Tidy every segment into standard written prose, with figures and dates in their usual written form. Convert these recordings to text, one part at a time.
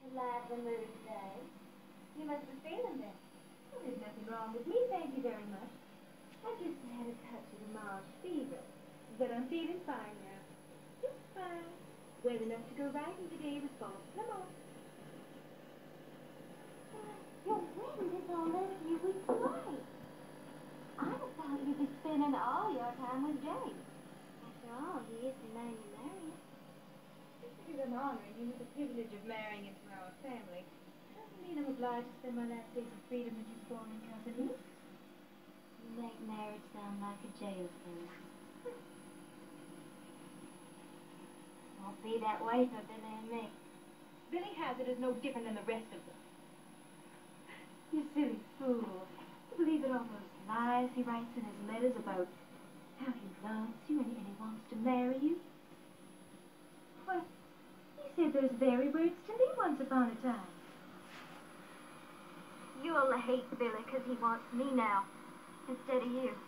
lively mood today. You must be feeling better. Well, there's nothing wrong with me, thank you very much. I just had a touch of a mild fever, but I'm feeling fine now. Just fine. Well enough to go right into day response. Come on. Your friend is almost a few weeks away. I thought you'd be spending all your time with Jay. After all, he is the man you married. Just because I'm honoring you with the privilege of marrying into our family doesn't mean I'm obliged to spend my last days of freedom in his foreign company. You make marriage sound like a jail cell. Won't be that way for Billy and me. Billy Hazard is no different than the rest of them. You silly fool. You believe in all those lies he writes in his letters about how he loves you and he wants to marry you? Why, he said those very words to me once upon a time. You'll hate Billy because he wants me now instead of you.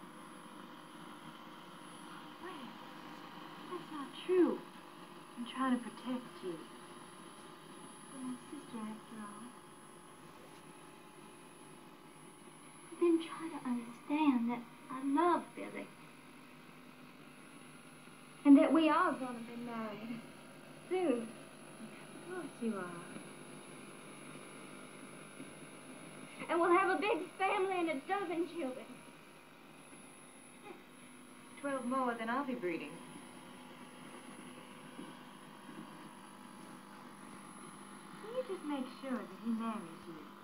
Wait, that's not true. I'm trying to protect you. You're my sister after all. Then try to understand that I love Billy. And that we are going to be married soon. Of course you are. And we'll have a big family and 12 children. 12 more than I'll be breeding. Will you just make sure that he marries you?